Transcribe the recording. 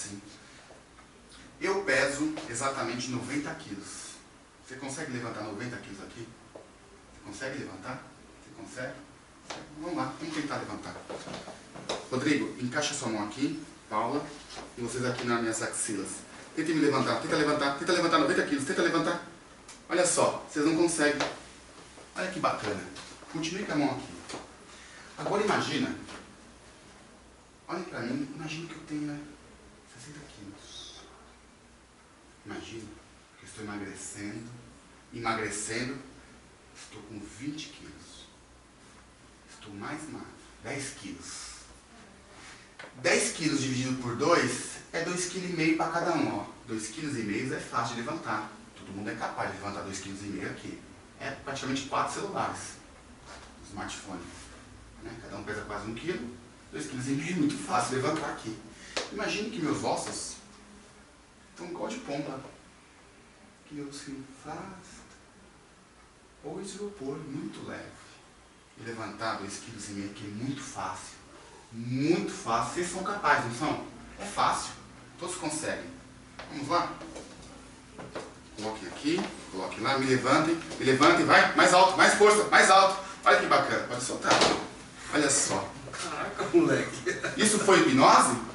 assim. Eu peso exatamente 90 quilos. Você consegue levantar 90 quilos aqui? Você consegue levantar? Você consegue? Vamos lá, vamos tentar levantar. Rodrigo, encaixa sua mão aqui, Paula, e vocês aqui nas minhas axilas. Tentem me levantar, tenta levantar 90 quilos, tenta levantar. Olha só, vocês não conseguem. Olha que bacana. Continue com a mão aqui. Agora imagina, olhem pra mim, imagina que eu tenho 60 quilos. Imagina que eu estou emagrecendo, estou com 20 quilos. Estou mais magro, 10 quilos. 10 quilos dividido por 2 é 2,5 kg para cada um. Ó. 2,5 kg é fácil de levantar. Todo mundo é capaz de levantar 2,5 kg aqui. É praticamente 4 celulares. Smartphone. Né? Cada um pesa quase 1 kg. 2,5 kg é muito fácil de levantar aqui. Imagine que meus ossos estão igual de pomba. Que eu se afasta. Ou isopor, muito leve. E levantar 2,5 kg aqui é muito fácil. Muito fácil. Vocês são capazes, não são? É fácil. Todos conseguem. Vamos lá? Coloquem aqui, coloquem lá, me levantem, vai. Mais alto, mais força, mais alto. Olha que bacana. Pode soltar. Olha só. Caraca, moleque. Isso foi hipnose?